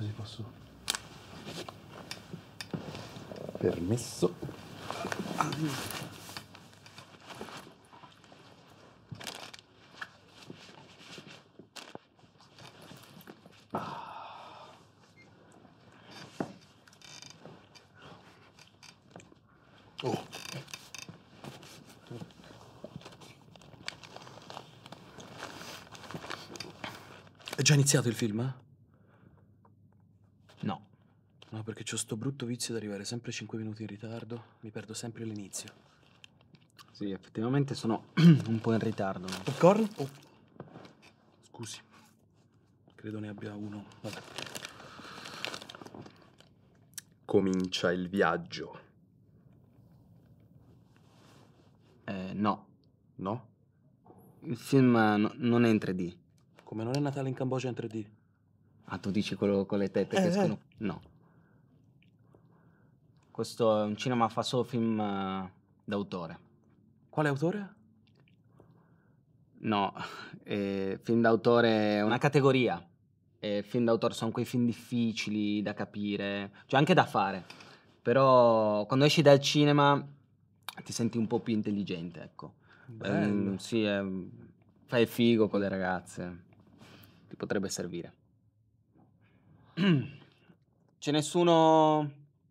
così posso... Permesso. Oh. È già iniziato il film, eh? No. No, perché c'ho sto brutto vizio di arrivare sempre 5 minuti in ritardo. Mi perdo sempre l'inizio. Sì, effettivamente sono un po' in ritardo. No? Popcorn? Oh. Scusi. Credo ne abbia uno. Vabbè. Comincia il viaggio. No. No? Il film non è in 3D. Come non è Natale in Cambogia in 3D? Ah, tu dici quello con le tette che escono? No. Questo è un cinema fa solo film d'autore. Quale autore? No, film d'autore è una categoria. Film d'autore sono quei film difficili da capire, cioè anche da fare. Però quando esci dal cinema ti senti un po' più intelligente, ecco. Bello. Sì, fai il figo con le ragazze. Ti potrebbe servire. C'è nessuno...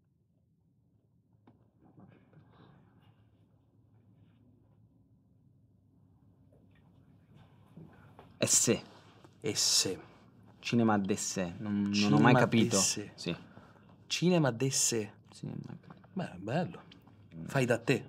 Esse. Esse. Cinema d'esse. Non ho Cinema mai capito. d'esse. Sì. Cinema d'esse. Sì, mai capito. Beh, bello. Fai da te.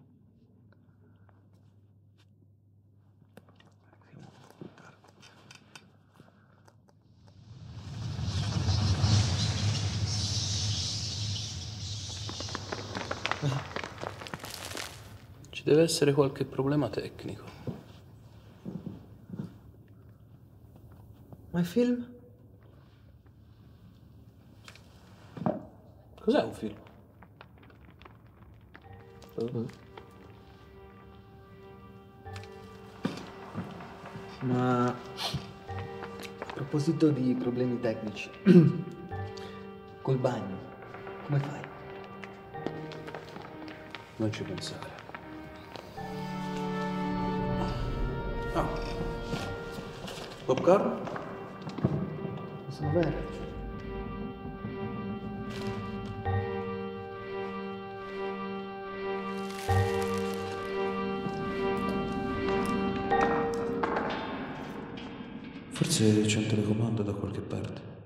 Ci deve essere qualche problema tecnico. Ma il film? Cos'è un film? Ma a proposito di problemi tecnici, col bagno, come fai? Non ci pensare. Ah. Popcorn? Sono vero. Forse c'è un telecomando da qualche parte.